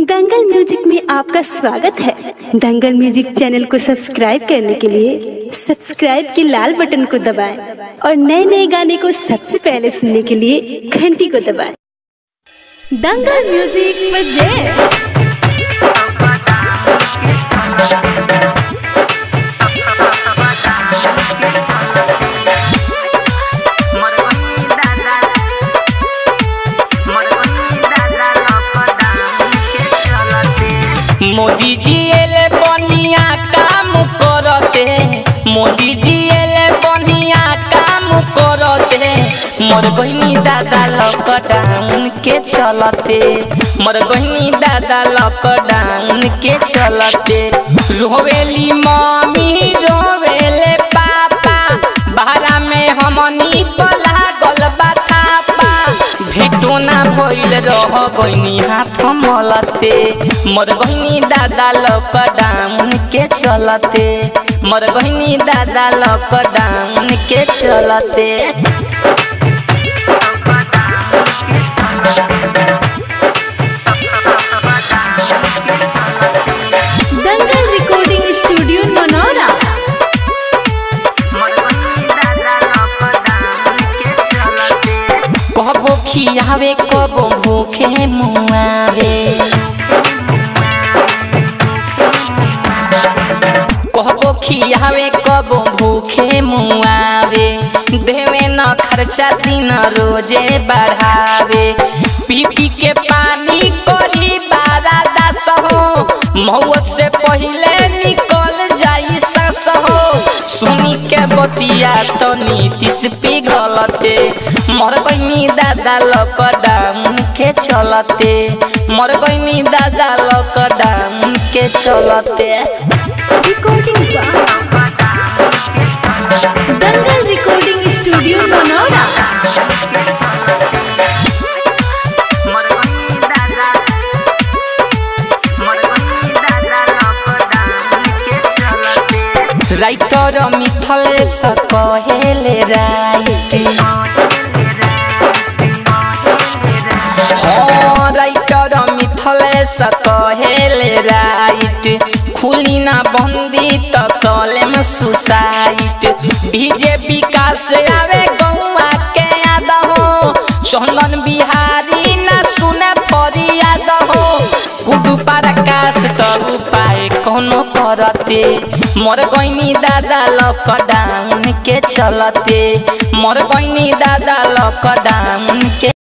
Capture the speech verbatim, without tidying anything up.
दंगल music में आपका स्वागत है। दंगल म्यूजिक चैनल को सब्सक्राइब करने के लिए सब्सक्राइब के लाल बटन को दबाएं और नए नए गाने को सबसे पहले सुनने के लिए घंटी को दबाएं। दंगल म्यूजिक प्रेजेंट्स मोदी जी एले बढ़िया काम करते, मोदी जी एले बढ़िया काम करते, मोर बहनी दादा लॉकडाउन के चलते, मोर बहनी दादा लॉकडाउन के चलते। रोवेली मम्मी रोवेले पापा, बाहरा में हमनी पला गल बाथापा, भेटो ना भइल रह बहनी हाथ मलते, मोर बहनी दादा लॉकडाउन के चलते, मोर बहनी दादा लॉकडाउन के चलते। Dangal recording studio Manora. कबो खियावे कबो भूखे मुआवे, कबो खियावे कबो भूखे मुआवे, देवे न खर्चा दिन रोजे बढ़ावे, पी पी के पानी करी बारा दास हो, मौत से पहले निकल जाई सास हो, सुनी के बतिया तो नीतीश पिघलते, मोर बहनी दादा लॉकडाउन के चलते, मोर बहनी दादा लॉकडाउन के चलते। Recording Dangal recording studio Manora. Writer Mithilesh कहेले राइट, हाँ राइटर मिथलेश कहेले राइट, खुली ना बंदी तो कलेम सुसाइट, बीजेपी का से आवे गौआ के याद हो, चंदन बिहारी ना सुने फरियाद हो, गुडू प्रकाश तो उपाय कोनो करते, मोर बहनी दादा लॉकडाउन के चलते, मोर बहनी दादा लॉकडाउन के